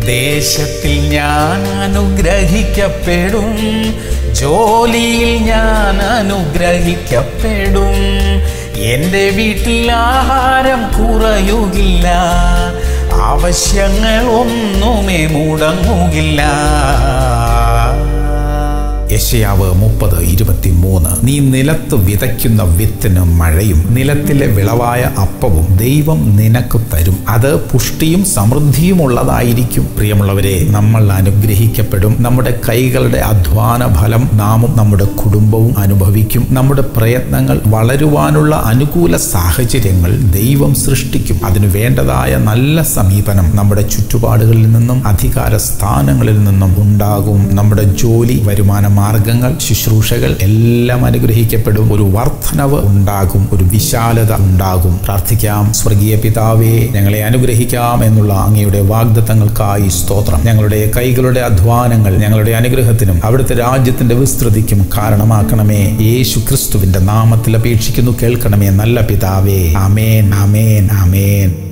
ദേശത്തിൽ ഞാൻ അനുഗ്രഹിക്കപ്പെടും, ജോലിയിൽ ഞാൻ അനുഗ്രഹിക്കപ്പെടും. എൻ്റെ വീട്ടിൽ ആഹാരം കുറയുകില്ല, ആവശ്യങ്ങൾ ഒന്നുമേ മുടങ്ങുകില്ല. യെശയ്യാവ് 30:23. നീ നിലത്ത് വിതയ്ക്കുന്ന വിത്തിന് മഴയും നിലത്തിലെ വിളവായ അപ്പവും ദൈവം നിനക്ക് തരും, അത് പുഷ്ടിയും സമൃദ്ധിയുമുള്ളതായിരിക്കും. പ്രിയമുള്ളവരെ, നമ്മൾ അനുഗ്രഹിക്കപ്പെടും. നമ്മുടെ കൈകളുടെ അധ്വാന ഫലം നാമും നമ്മുടെ കുടുംബവും അനുഭവിക്കും. നമ്മുടെ പ്രയത്നങ്ങൾ വളരുവാനുള്ള അനുകൂല സാഹചര്യങ്ങൾ ദൈവം സൃഷ്ടിക്കും. അതിനു വേണ്ടതായ നല്ല സമീപനം നമ്മുടെ ചുറ്റുപാടുകളിൽ നിന്നും അധികാര സ്ഥാനങ്ങളിൽ നിന്നും ഉണ്ടാകും. നമ്മുടെ ജോലി, വരുമാന മാർഗങ്ങൾ, ശുശ്രൂഷകൾ എല്ലാം അനുഗ്രഹിക്കപ്പെടും. ഒരു വർധനവ് ഉണ്ടാകും, ഒരു വിശാലത ഉണ്ടാകും. പ്രാർത്ഥിക്കാം. സ്വർഗീയ പിതാവേ, ഞങ്ങളെ അനുഗ്രഹിക്കാം എന്നുള്ള അങ്ങയുടെ വാഗ്ദത്തങ്ങൾക്കായി സ്തോത്രം. ഞങ്ങളുടെ കൈകളുടെ അധ്വാനങ്ങൾ ഞങ്ങളുടെ അനുഗ്രഹത്തിനും അവിടുത്തെ രാജ്യത്തിന്റെ വിസ്തൃതിക്കും കാരണമാക്കണമേ. യേശു ക്രിസ്തുവിന്റെ നാമത്തിൽ അപേക്ഷിക്കുന്നു, കേൾക്കണമേ നല്ല പിതാവേ. ആമേൻ, ആമേൻ, ആമേൻ.